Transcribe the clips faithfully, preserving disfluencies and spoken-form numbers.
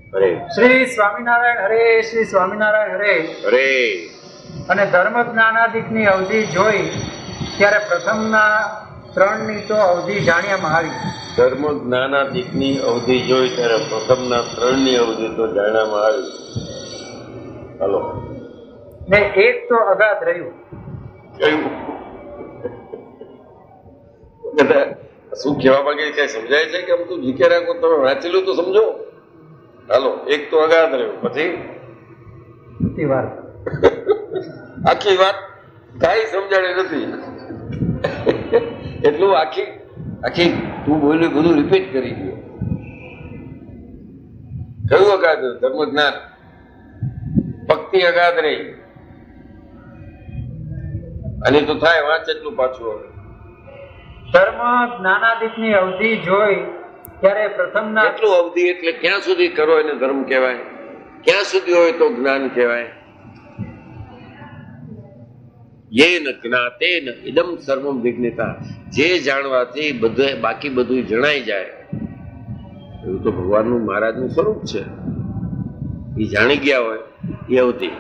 હરે. શ્રી સ્વામિનારાયણ હરે. શ્રી સ્વામિનારાયણ હરે. હરે. અને ધર્મ જ્ઞાનાદિકની અવધિ જોઈ ત્યારે પ્રથમના ત્રણની તો અવધિ જાણ્યામાં આવી. ધર્મ જ્ઞાનાદિકની અવધિ જોઈ ત્યારે પ્રથમના ત્રણની અવધિ તો જાણ્યામાં આવી. હાલો. ને એક તો અગાધ રહ્યું. કયું? શું કહેવા માંગે કઈ સમજાય છે કે આમ તું જીકે રાખો, તમે વાંચેલું તો સમજો. હાલો. એક તો અગાધ રહ્યું, પછી વાત આખી વાત કઈ સમજાણી નથી. એટલું આખી આખી તું બોલ્યું બધું રિપીટ કરી ગયો. કયું અગાધ? ધર્મ જ્ઞાન. ભક્તિ અગાધ રહી. અને તો થાય વાંચ એટલું પાછું. ધર્મ જ્ઞાનાદિકની અવધિ જોઈ ત્યારે પ્રથમના એટલું અવધિ એટલે ક્યાં સુધી કરો એને ધર્મ કહેવાય, ક્યાં સુધી હોય તો જ્ઞાન કહેવાય. યેન જ્ઞાતેન ઇદમ સર્વમ વિજ્ઞતા. જે જાણવાથી બધું બાકી બધું જણાઈ જાય એવું તો ભગવાનનું મહારાજનું સ્વરૂપ છે. એ જાણી ગયા હોય એ અવધિ.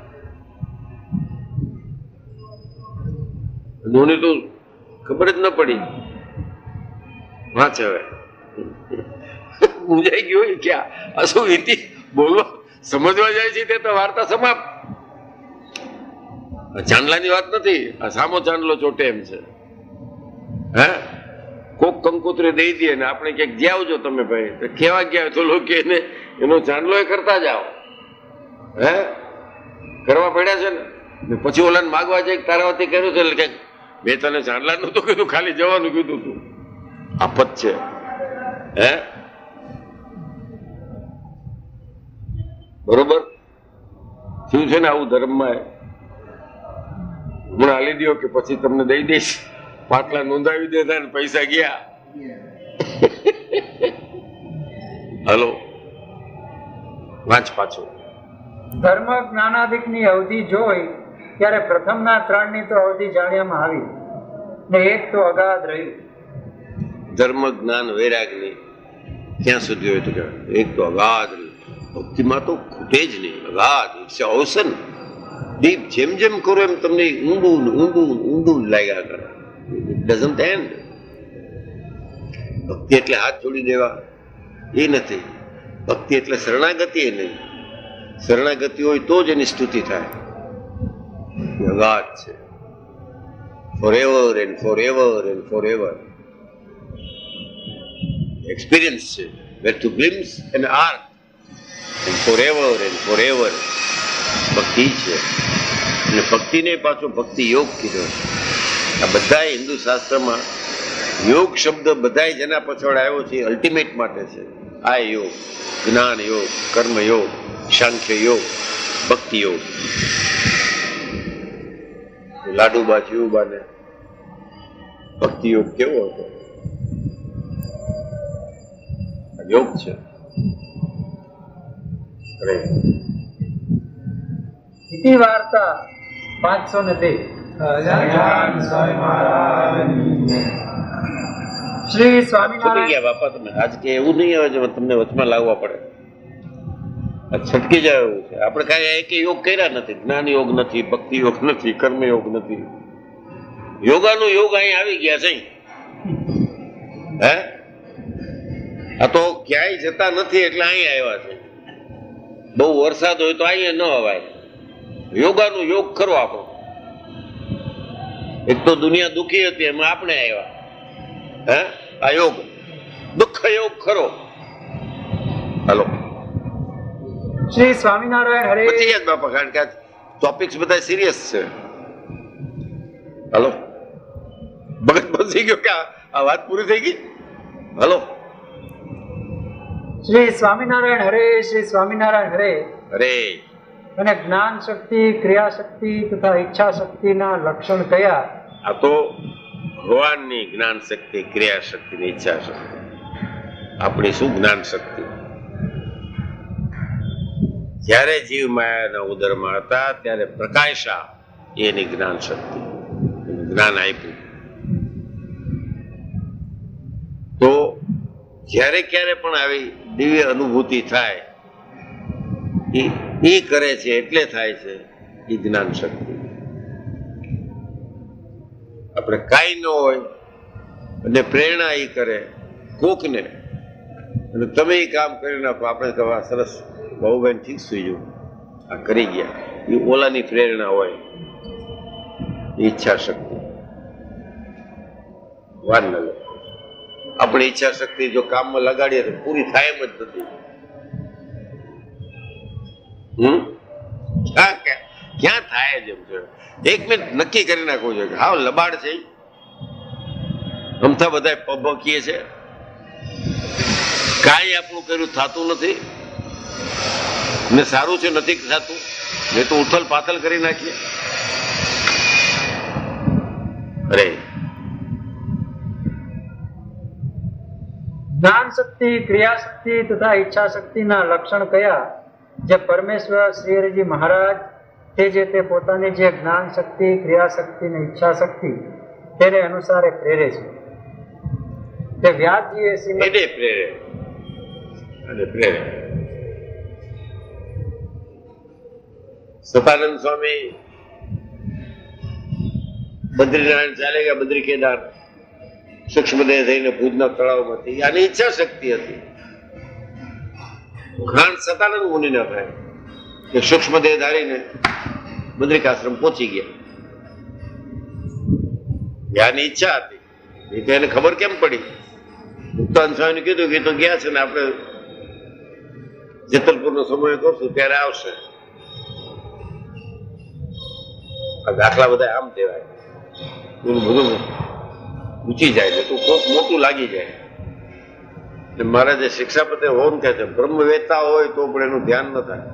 મને તો ખબર જ ન પડી. વાંચ હવે. મૂંઝાઈ ગયો ક્યાં આ શું ઇતિ બોલવા સમજવા જાય છે તે તો વાર્તા સમાપ્ત. ચાંદલાની વાત નથી. આ સામો ચાંદલો ચોટે એમ છે. હે કોક કંકોત્રી દઈ દે ને આપણે ક્યાંક જ્યાં આવજો તમે ભાઈ તો કેવા ગયા તો લોકો એને એનો ચાંદલો એ કરતા જાઓ. હે કરવા પડ્યા છે ને પછી ઓલાને માગવા જાય તારાવતી કર્યું છે એટલે ક્યાંક મેં તને ચાંદલા નતું કીધું, ખાલી જવાનું કીધું તું. આફત છે. હે બરોબર શું છે ને આવું ધર્મમાં હમણાં હાલી દો કે પછી તમને દઈ દઈશ. પાટલા નોંધાવી દેતા ને પૈસા ગયા. હલો વાંચ પાછું. ધર્મ જ્ઞાનાદિકની અવધિ જોઈ ત્યારે પ્રથમના ત્રણની તો અવધિ જાણ્યામાં આવી ને એક તો અગાધ રહ્યું. ધર્મ જ્ઞાન વૈરાગની ક્યાં સુધી હોય તો કહેવાય એક તો અગાધ રહ્યું. ભક્તિમાં તો ખૂટે જ નહીં. અગાધ ઇટ્સ ઓશન ડીપ. જેમ જેમ કરો એમ તમને ઊંડું ઊંડું ઊંડું લાગ્યા કરે. It doesn't end. ભક્તિ એટલે હાથ જોડી દેવા એ નથી. ભક્તિ એટલે શરણાગતિ એ નહીં. શરણાગતિ હોય તો જ એની સ્તુતિ થાય. અગાધ છે. For ever and for ever and for ever. Experience છે. Where to glimpse an arc and for ever and for ever. ભક્તિ છે. અને ભક્તિને પાછો ભક્તિ યોગ કીધો. આ બધા હિન્દુ શાસ્ત્રમાં યોગ શબ્દ બધા જેના પાછળ આવ્યો છે અલ્ટિમેટ માટે છે. આ યોગ જ્ઞાન યોગ, કર્મ યોગ, સાંખ્ય યોગ, ભક્તિ યોગ. લાડુબા જીવુબાને ભક્તિ યોગ કેવો હતો? યોગ છે. ઇતિ વાર્તા પાંચસો ને બે. શ્રી સ્વામિનારાયણ. બાપા તમે આજ કે એવું નહીં આવે છે તમને વચમાં લાવવા પડે. છટકી જાય એવું છે. આપણે કઈ એક યોગ કર્યા નથી. જ્ઞાન યોગ નથી, ભક્તિ યોગ નથી, કર્મ યોગ નથી. યોગાનું યોગ અહીં આવી ગયા છે. હે આ તો ક્યાંય જતા નથી એટલે અહીં આવ્યા છે. બહુ વરસાદ હોય તો અહીંયા ન અવાય. યોગાનું યોગ ખરો આપણો. એક તો દુનિયા દુઃખી હતી એમાં આપણે આવ્યા. હે આ યોગ દુઃખ યોગ ખરો. હાલો શ્રી સ્વામિનારાયણ હરે. બચી ગયા બાપા કારણ કે ટોપિક્સ બધા સિરિયસ છે. હાલો ભગત બચી ગયો કે આ વાત પૂરી થઈ ગઈ. હાલો શ્રી સ્વામિનારાયણ હરે. શ્રી સ્વામિનારાયણ હરે. અરે અને જ્ઞાન શક્તિ, ક્રિયા શક્તિ તથા ઈચ્છા શક્તિના લક્ષણ કયા? આ તો ભગવાનની જ્ઞાન શક્તિ, ક્રિયા શક્તિ, ઈચ્છા શક્તિ. આપણી શું જ્ઞાન શક્તિ? જ્યારે જીવ માયાના ઉદરમાં હતા ત્યારે પ્રકાશા એની જ્ઞાન શક્તિ, જ્ઞાન આપ્યું. તો જ્યારે ક્યારે પણ આવી દિવ્ય અનુભૂતિ થાય એ કરે છે એટલે થાય છે એ જ્ઞાન શક્તિ. આપણે કાંઈ ન હોય અને પ્રેરણા એ કરે કોકને, અને તમે એ કામ કરી નાખો, આપણે કહેવા સરસ બહુબેન ઠીક સુઈ જવું, આ કરી ગયા, એ ઓલાની પ્રેરણા હોય, ઈચ્છા શક્તિ. વાર ન લે. આપણી ઈચ્છા શક્તિ જો કામમાં લગાડીએ તો પૂરી થાય એમ જ નથી. હમ ક્યાં ક્યાં થાય જ એમ છે. એક મિનિટ નક્કી કરી નાખવું જોઈએ કે હા લબાડ છે, અમથા બધા પબકીએ છે, કાંઈ આપણું કર્યું થતું નથી ને સારું છે નથી થતું, એ તો ઉથલ પાથલ કરી નાખીએ. અરે જ્ઞાન શક્તિ, ક્રિયા શક્તિ તથા ઈચ્છા શક્તિના લક્ષણ કયા જે પરમેશ્વર શ્રી હરિજી મહારાજ તે જે તે પોતાની જે જ્ઞાન શક્તિ, ક્રિયા શક્તિ અને ઈચ્છા શક્તિ તેને અનુસારે પ્રેરે છે. તે વ્યાસજીએ શ્રીમદ એને પ્રેરે અને પ્રેરે. સતાનંદ સ્વામી બદ્રીનારાયણ ચાલે ગયા, બદ્રી કેદાર સૂક્ષ્મદેહ થઈને ભુજના તળાવમાંથી. આની ઈચ્છા શક્તિ હતી. જ્ઞાન સતાનંદ મુનિના થાય કે સૂક્ષ્મદેહ ધારીને બદ્રિકાશ્રમ પહોંચી ગયા. આની ઈચ્છા હતી. એ તો એને ખબર કેમ પડી? મુક્તાન સ્વામીને કીધું કે તો ગયા છે ને આપણે જેતલપુરનો સમય કરશું ત્યારે આવશે. આ દાખલા બધા આમ કહેવાય, બધું ઊંચી જાય છે તો કોક મોટું લાગી જાય. મારા જે શિક્ષાપતિ હોમ કહે છે બ્રહ્મ વેતા હોય તો પણ એનું ધ્યાન ન થાય.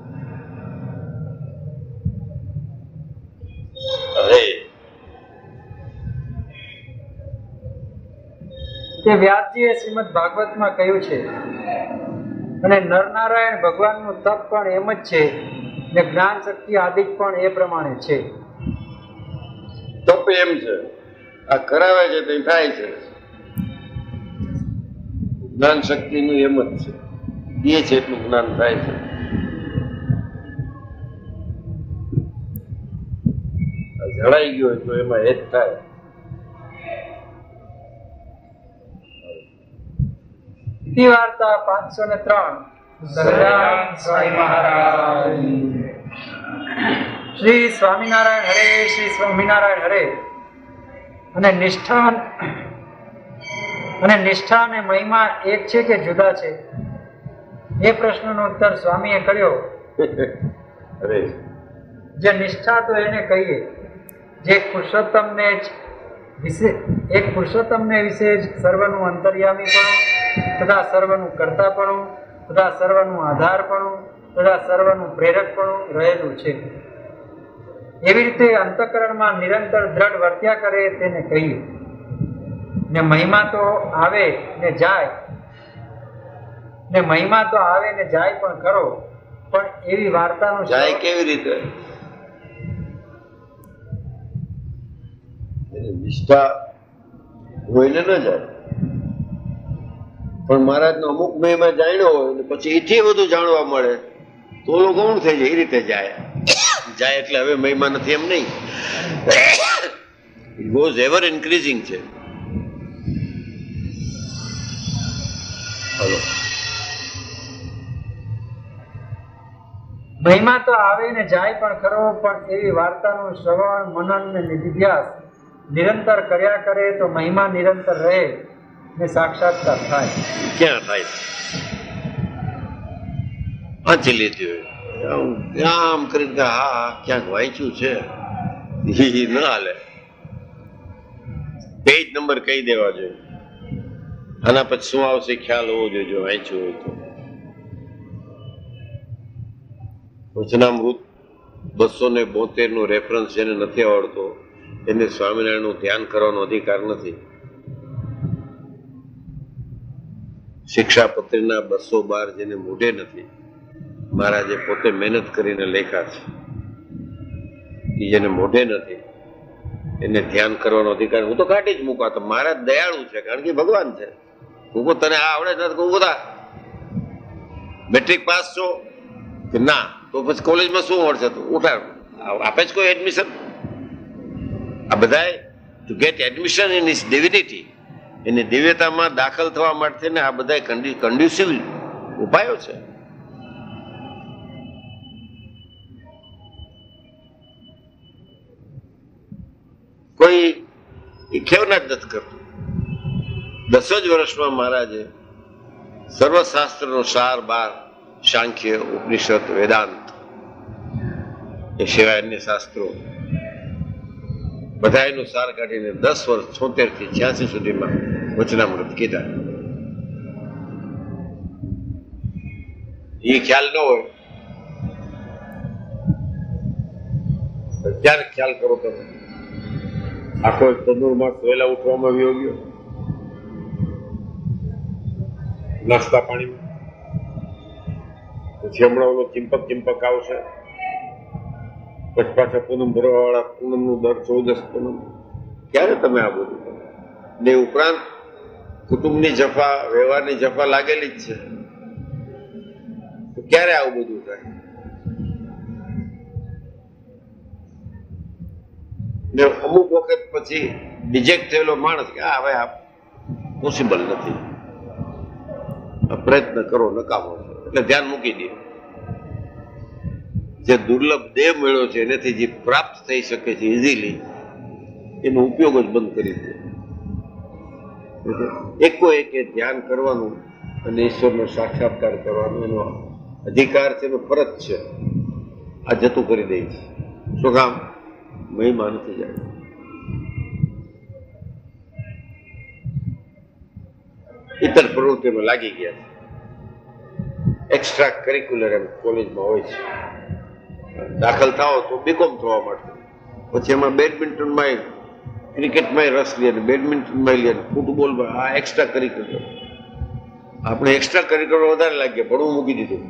અરે તે વ્યાસજીએ શ્રીમદ ભાગવતમાં કહ્યું છે, અને નરનારાયણ ભગવાનનું તપ પણ એમ જ છે ને જ્ઞાન શક્તિ આદિક પણ એ પ્રમાણે છે. તપ એમ છે, આ કરાવે છે તે થાય છે. જ્ઞાન શક્તિનું એમ જ છે, એ છે એટલું જ્ઞાન થાય છે. જણાઈ ગયું હોય તો એમાં એ જ થાય. ઇતિ વાર્તા પાંચસો ને ત્રણ. શ્રી સ્વામિનારાયણ હરે, શ્રી સ્વામિનારાયણ હરે. અને નિષ્ઠા અને નિષ્ઠા અને મહિમા એક છે કે જુદા છે? એ પ્રશ્નનો ઉત્તર સ્વામીએ કર્યો, અરે જે નિષ્ઠા તો એને કહીએ જે પુરુષોત્તમને જ વિશે, એક પુરુષોત્તમને વિશે જ સર્વનું અંતર્યામીપણું તથા સર્વનું કર્તાપણું તથા સર્વનું આધારપણું તથા સર્વનું પ્રેરકપણું રહેલું છે. એવી રીતે અંતઃકરણમાં નિરંતર દ્રઢ વર્ત્યા કરે તેને કહીએ. ને મહિમા તો આવે ને જાય, ને મહિમા તો આવે ને જાય પણ ખરો, પણ એવી વાર્તાનું જાય કેવી રીતે? નિષ્ઠા કોઈને ન જાય, પણ મહારાજનો અમુક મહિમા જાણ્યો હોય ને પછી એથી બધું જાણવા મળે તો ઓલો ગૌણ થઈ જાય. એ રીતે જાય જાય એટલે હવે મહિમા નથી એમ નહીં. ઇટ ગોઝ એવર ઇન્ક્રીઝિંગ છે. હલો, મહિમા તો આવે ને જાય પણ ખરો, પણ એવી વાર્તાનું શ્રવણ, મનન ને નિધિધ્યાસ નિરંતર કર્યા કરે તો મહિમા નિરંતર રહે ને સાક્ષાત્કાર થાય. ક્યાં થાય? વાંચી લીધી હોય આમ કરીને કે હા ક્યાંક વાંચ્યું છે એ ન હાલે. પેજ નંબર કહી દેવા જોઈએ. આના પછી શું આવશે ખ્યાલ હોવો જોઈએ જો વાંચ્યું હોય તો. વચનામૃત બસો ને બોતેર નું રેફરન્સ જેને નથી આવડતો એને સ્વામિનારાયણ નું ધ્યાન કરવાનો અધિકાર નથી. શિક્ષાપત્રીના બસો બાર જેને મોઢે નથી, મહારાજે પોતે મહેનત કરીને લેખા છે, એ જેને મોઢે નથી એને ધ્યાન કરવાનો અધિકાર હું તો કાઢી જ મૂકા. તો મહારાજ દયાળુ છે કારણ કે ભગવાન છે. હું તને આ આવડે નથી, હું બધા મેટ્રિક પાસ છો કે ના તો પછી કોલેજમાં શું મળશે? તો ઉઠાડ આપે જ કોઈ એડમિશન? આ બધા to get admission in is divinity, એની દિવ્યતામાં દાખલ થવા માટે ને આ બધા કન્ડ્યુસિવ ઉપાયો છે. કોઈ ખેવના જ નથી કરતું. દસ જ વર્ષમાં મહારાજે સર્વશાસ્ત્રનો સાર બાર, સાંખ્ય, ઉપનિષદ, વેદાંત, એ સિવાય અન્ય શાસ્ત્રો બધા એનું સાર કાઢીને દસ વર્ષ છોતેર થી છ્યાસી સુધીમાં વચનામૃત કીધા. એ ખ્યાલ ન હોય ક્યારે ખ્યાલ કરો તમે? આખો તંદુરમાં વહેલા ઉઠવામાં આવ્યો ગયો, નાસ્તા પાણીમાં, પછી હમણાં ઓલો ચિંપક ચિંપક આવશે, પછી પાછા પૂનમ ભરવા વાળા પૂનમ નું દર ચૌદસ પૂનમ. ક્યારે તમે આ બધું? ને ઉપરાંત કુટુંબની જફા, વ્યવહારની જફા લાગેલી જ છે, તો ક્યારે આવું બધું થાય? ને અમુક વખત પછી રિજેક્ટ થયેલો માણસ કે આ હવે આ પોસિબલ નથી, પ્રયત્ન કરો નકામો છે, એટલે ધ્યાન મૂકી દે. જે દુર્લભ દેહ મળ્યો છે એનાથી જે પ્રાપ્ત થઈ શકે છે ઇઝીલી, એનો ઉપયોગ જ બંધ કરી દે. એકો એક ધ્યાન કરવાનું અને ઈશ્વરનો સાક્ષાત્કાર કરવાનો એનો અધિકાર છે, એનો ફરજ છે. આ જતું કરી દે છે. શું કામ? મહિમા નથી જાય. ઇતર પ્રવૃત્તિમાં લાગી ગયા છે. એક્સ્ટ્રા કરિક્યુલર એમ કોલેજમાં હોય છે. દાખલ થાઓ તો બીકોમ થવા માટે, પછી એમાં બેડમિન્ટનમાં, ક્રિકેટમાં રસ લે, બેડમિન્ટનમાં લે, ફૂટબોલમાં. આ એક્સ્ટ્રા કરિક્યુલર. આપણે એક્સ્ટ્રા કરિક્યુલર વધારે લાગીએ, ભણવું મૂકી દીધું.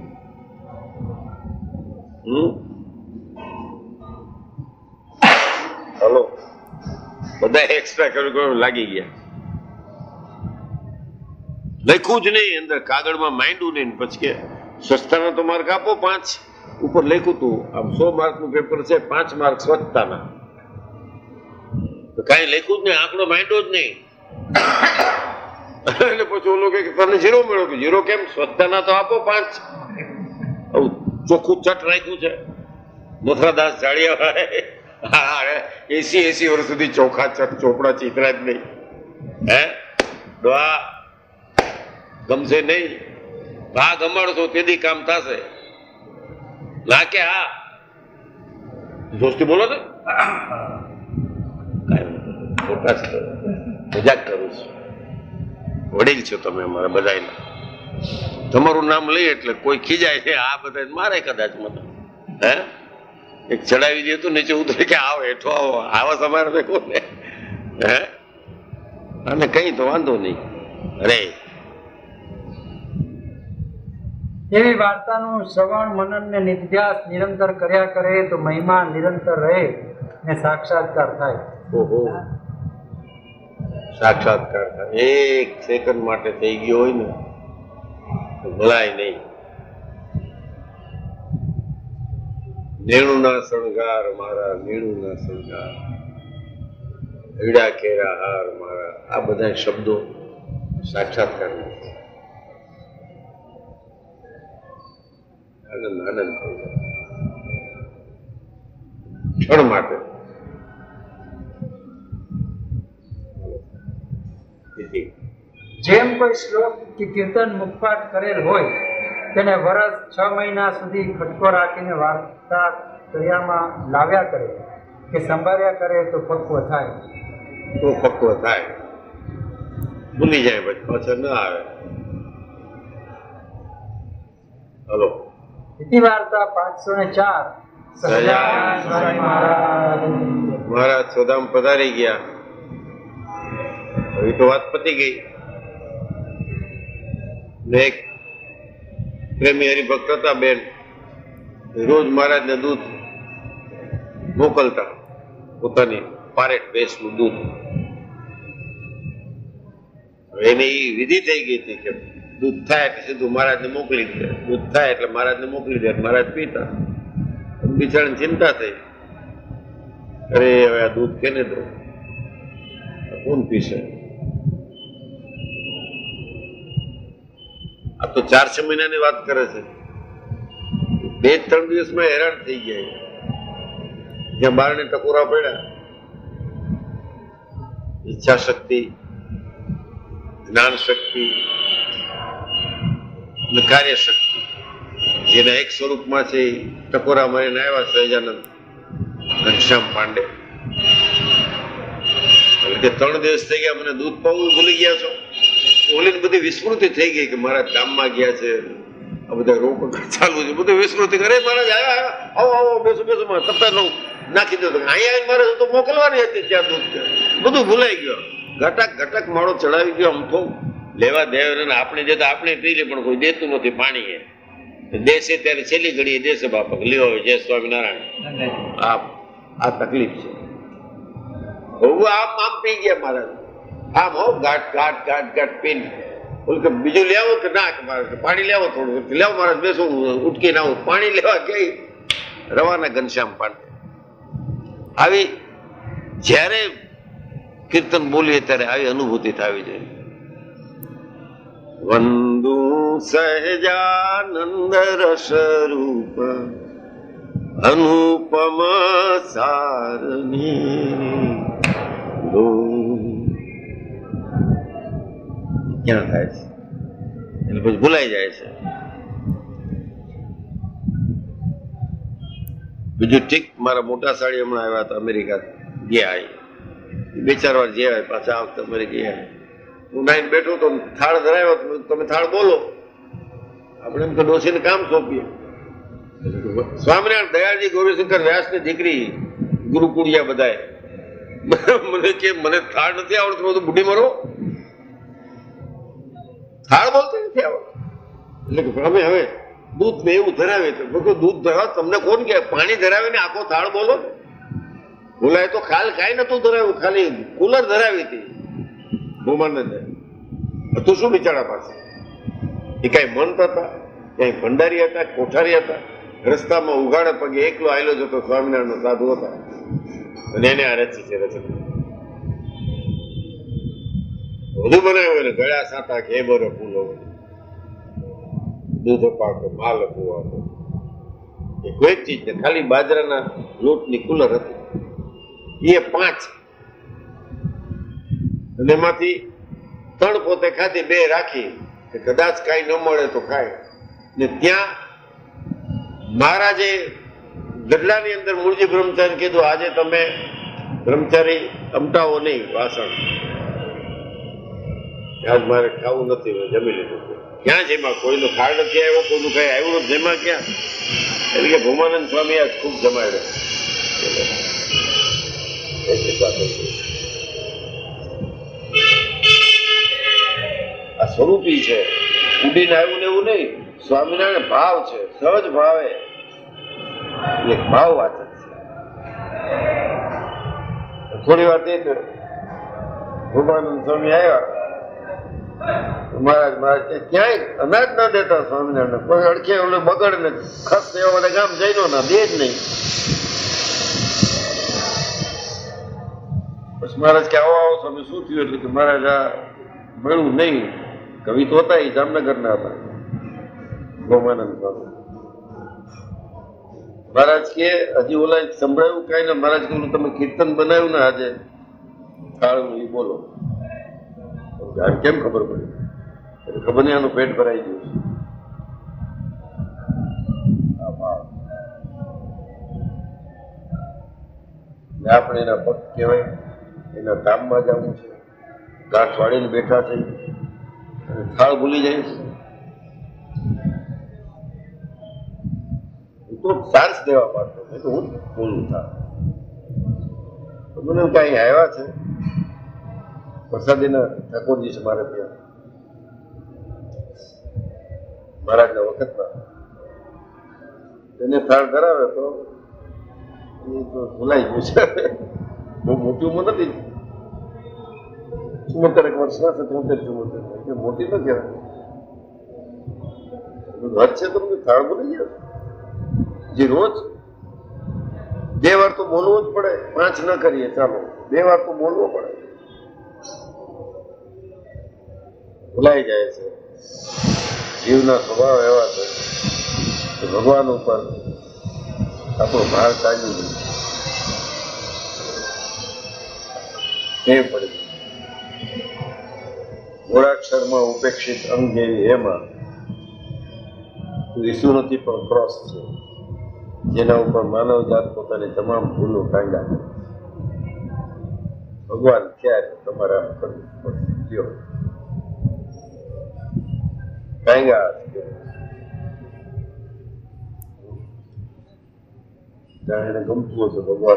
હમ હલો, બધા એક્સ્ટ્રા કરિક્યુલર લાગી ગયા. લખ્યું જ નહીં અંદર, કાગળમાં માંડ્યું નહીં. પછી કે સ્વચ્છતાના તો માર્ક આપો પાંચ. ઉપર લખ્યું તું આમ સો માર્ક નું પેપર છે, પાંચ માર્ક સ્વચ્છતાના. તો કઈ લખ્યું જ નહીં, આંકડો માંડ્યો જ નહીં. એટલે પછી ઓલો કે તને ઝીરો મળ્યો. કે ઝીરો કેમ? સ્વચ્છતાના તો આપો પાંચ. ચોખ્ખું ચટ રાખ્યું છે. મથુરાદાસ જાડિયા એસી એસી વર્ષ સુધી ચોખા ચટ ચોપડા ચિતરા જ નહીં. હે ડોહા ગમશે નહીં. ભાગ અમાડશો તેથી કામ થશે. ના કે હા જોસ્તી બોલો ને, મજાક કરું છું. વડીલ છો તમે અમારા બધાના. તમારું નામ લઈ એટલે કોઈ ખીજાય છે. આ બધા મારે કદાચ મને હે એક ચડાવી દે તો નીચે ઉતરે કે આવો હેઠો આવો. આવા સમાર ભેગો ને હે અને કઈ તો વાંધો નહીં. અરે એવી વાર્તાનું શ્રવણ, મનન ને નિધ્યાસ નિરંતર કર્યા કરે તો મહિમા નિરંતર રહે ને સાક્ષાત્કાર થાય. ઓહો, સાક્ષાત્કાર થાય. એક સેકન્ડ માટે થઈ ગયો હોય ને તો ભલાય નહીં. નેણું ના શણગાર મારા, નેણું ના શણગાર, હીડા કેરા હાર મારા, આ બધા શબ્દો સાક્ષાત્કાર નથી. આનંદ આનંદ થઈ જાય ક્ષણ માટે. જેમ કોઈ શ્લોક કે કીર્તન મુખપાઠ કરેલ હોય તેને વર્ષ છ મહિના સુધી ખટકો રાખીને વાર્તા ક્રિયામાં લાવ્યા કરે કે સંભાળ્યા કરે તો પક્વ થાય. તો પક્વ થાય. ભૂલી જાય પછી પાછળ ના આવે. હલો, ઇતિ વાર્તા પાંચસો ને ચાર. મહારાજ સોદામ પધારી ગયા. હવે તો વાત પતી ગઈ. એક પ્રેમી હરિભક્ત હતા બેન, રોજ મહારાજને દૂધ મોકલતા, પોતાની પારેટ ભેંસનું દૂધ. એની વિધિ થઈ ગઈ હતી કે દૂધ થાય એટલે સીધું મહારાજને મોકલી દે, દૂધ થાય એટલે મહારાજને મોકલી દે, મહારાજ પીતા. બિચારાને ચિંતા થઈ, અરે હવે આ દૂધ કેને દો, કોણ પીશે? આ તો ચાર છ મહિનાની વાત કરે છે, બે ત્રણ દિવસમાં હેરાન થઈ ગયા. જ્યાં બારણે ટકોરા પડ્યા, ઈચ્છા શક્તિ, જ્ઞાન શક્તિ અને કાર્ય શક્તિ જેના એક સ્વરૂપમાં છે, ટકોરા મારીને આવ્યા સહજાનંદ ઘનશ્યામ પાંડે. કે ત્રણ દિવસ થઈ ગયા, મને દૂધ પાવું ભૂલી ગયા છો. ઓલી બધી વિસ્મૃતિ થઈ ગઈ કે મારા ગામમાં ગયા છે, આ બધા રોગ ચાલુ છે, બધું વિસ્મૃતિ કરે. મહારાજ આવ્યા, આવો આવો બેસો બેસો, તપતા લઉં નાખી દો. અહીંયા મારે તો મોકલવાની હતી ત્યાં દૂધ, બધું ભૂલાઈ ગયો. ઘટક ઘટક માળો ચડાવી ગયો. આમ તો લેવા દેવા આપણે જે તો આપણે પી લે, પણ કોઈ દેતું નથી પાણી. એ દેશે ત્યારે છેલ્લી ઘડી દેશે બાપક લ્યો, જય સ્વામિનારાયણ. આ આ તકલીફ છે. આમ આમ પી ગયા મહારાજ, આમ હો ઘાટ ઘાટ ઘાટ ઘાટ પીને બોલ કે બીજું લેવો કે ના, કે પાણી લેવો થોડું લેવો મહારાજ, બેસો ઉઠકીને આવું. પાણી લેવા ગઈ રવાના ઘનશ્યામ પાંડે. આવી જ્યારે કીર્તન બોલીએ ત્યારે આવી અનુભૂતિ થવી જોઈએ. વંદુ સહજાનંદ રસ રૂપ અનુપમ સારની ક્યાં થાય છે એટલે પછી ભૂલાઈ જાય છે. બીજું ઠીક, મારા મોટા સાડી હમણાં આવ્યા હતા અમેરિકા, ગયા બે ચાર વાર જે આવ્યા, પાછા આ વખતે અમેરિકા ગયા. હું નાઈને બેઠો તો થાળ ધરાવ્યો, તમે થાળ બોલો, આપણે એમ તો ડોસીને કામ સોંપીએ. સ્વામિનારાયણ દયાળજી ગૌરીશંકર વ્યાસની દીકરી ગુરુકુળિયા બધાએ મને કે મને થાળ નથી આવડતું. બધું બુઢી મરો, થાળ બોલતી નથી આવડતું. એટલે કે અમે હવે દૂધ ને એવું ધરાવે છે. દૂધ ધરાવ તમને કોણ કે પાણી ધરાવીને આખો થાળ બોલો? બોલાય તો ખાલ કાંઈ નતું ધરાવ્યું, ખાલી કુલર ધરાવી હતી ભૂમાનંદે. હતું શું બિચારા પાસે? એ કઈ મંત હતા, ક્યાંય ભંડારી હતા, કોઠારી હતા. રસ્તામાં ઉઘાડે પગે એકલો આવેલો જતો સ્વામિનારાયણ સાધુ હતા, અને એને આ રચી છે રચના. વધુ બનાવ્યું ને ગળા સાતા ખેબર ફૂલો, દૂધ પાકો માલ પુઆતો, એ કોઈ ચીજ ને ખાલી બાજરાના લોટની કુલર હતી. એ પાંચ, અને એમાંથી ત્રણ પોતે ખાધી, બે રાખી કે કદાચ કાંઈ ન મળે તો ખાય. ને ત્યાં મહારાજે ગઢલાની અંદર મૂળજી બ્રહ્મચારી કીધું, આજે તમે બ્રહ્મચારી અમટાવો નહીં વાસણ, આજ મારે ખાવું નથી, જમી લીધું. ક્યાં જેમાં કોઈનો ખાડ નથી આવ્યો, કોઈનું કઈ આવ્યું નથી, જેમાં ક્યાં? એટલે કે ભૂમાનંદ સ્વામી આજ ખૂબ જમાડ્યો. આ સ્વરૂપી છે, ઉડીને આવ્યું ને એવું નહીં. સ્વામિનારાયણ ભાવ છે, સહજ ભાવે એક ભાવ વાચક છે. થોડી વાર દે તો ભૂમાનંદ સ્વામી આવ્યા. મહારાજ મહારાજ ક્યાંય અનાજ ના દેતા સ્વામિનારાયણ, કોઈ અડખે ઓલે બગડ ને ખસ એવા બધા ગામ જઈનો ના દે જ નહીં. પછી મહારાજ કે આવો આવો સ્વામી, શું થયું? એટલે કે મહારાજ આ મળ્યું નહીં. કવિ તો હતા, એ જામનગર ના હતા ભૂમાનંદ સ્વામી. મહારાજ કે હજી ઓલા સંભળાયું કઈ ને? મહારાજ કહ્યું તમે કીર્તન બનાવ્યું ને આજે થાળનું, એ બોલો. આમ કેમ ખબર પડી? ખબર નહીં, આનું પેટ ભરાઈ ગયું છે. આપણે એના ભક્ત કહેવાય, એના ધામમાં જવું છે, ગાંઠ વાળીને બેઠા છે, થાળ ભૂલી જાય છે. તો ચાન્સ દેવા માંગતો, મેં તો હું બોલું થાળ. મને કઈ આવ્યા છે પ્રસાદીના ઠાકોરજી છે મારે ત્યાં મહારાજના વખતમાં, એને થાળ ધરાવે તો એ તો ભૂલાઈ ગયું છે. બહુ મોટી ઉંમર નથી, ચુમ્મોતેર એક વર્ષના છે, ત્રોતેર ચુમ્મોતેર, મોટી તો કહેવાય. હદ છે તમને થાળ ભૂલી ગયો જે રોજ બે વાર તો બોલવું જ પડે, પાંચ ન કરીએ ચાલો, બે વાર તો બોલવો પડે. ભૂલાઈ જાય છે. જીવના સ્વભાવ એવા છે કે ભગવાન ઉપર આપણો ભાર ચાલ્યું નહીં, એ પડી મૂળાક્ષરમાં ઉપેક્ષિત અંગ જેવી એમાં વિષુ નથી પણ ક્રોસ છે, જેના ઉપર માનવ જાત પોતાની તમામ ભૂલો કાંડા કરે. ભગવાન ક્યારે તમારે આમ કરવું પડશે? કાંગા જાણે એને ગમતું હશે ભગવાન.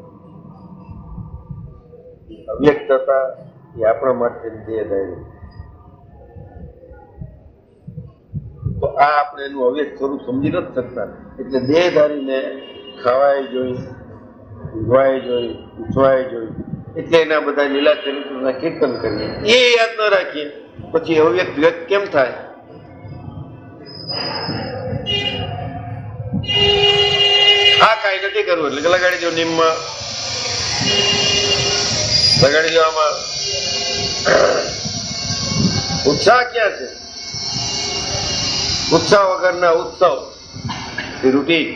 અવ્યક્તતા એ આપણા માટે દેહધારી, તો આ આપણે એનું અવ્યક્ત સ્વરૂપ સમજી નથી શકતા. એટલે દેહધારીને ખાવાય જોઈ, ઉજવાય જોઈ, ઉછવાય જોઈ, એટલે એના બધા લીલા ચરિત્રોના કીર્તન કરીએ. એ યાદ ન રાખીએ પછી અવ્યક્ત વ્યક્ત કેમ થાય? આ કાંઈ નથી કરવું એટલે લગાડી દો નિમમાં, લગાડી દો આમાં. ઉત્સાહ ક્યાં છે? ઉત્સાહ વગરના ઉત્સવ એ રૂટીન.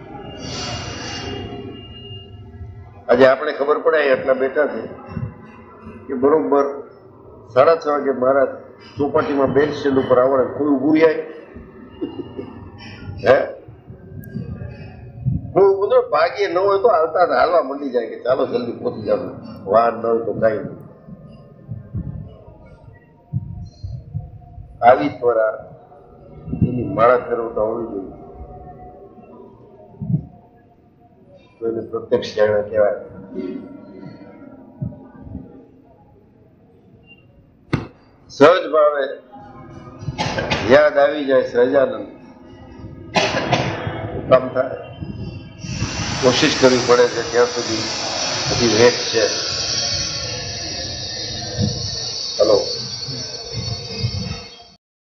આજે આપણે ખબર પડે એટલા બેઠા છે કે બરોબર સાડા છ વાગે મારા ચોપાટીમાં બેન સ્ટેન્ડ ઉપર આવડે કોઈ ઉભું જાય હે કોઈ ઉભું ભાગ્ય ન હોય તો હાલતા હાલવા મંડી જાય કે ચાલો જલ્દી પહોંચી જાવ, વાહન ન હોય તો કઈ નહીં. આવી ત્વરા એની માળા ફેરવતા હોવી જોઈએ. તો એને પ્રત્યક્ષ જાણવા કહેવાય. સહજ ભાવે યાદ આવી જાય સહજાનંદ કામ થાય. કોશિશ કરવી પડે છે ત્યાં સુધી બધી રેટ છે.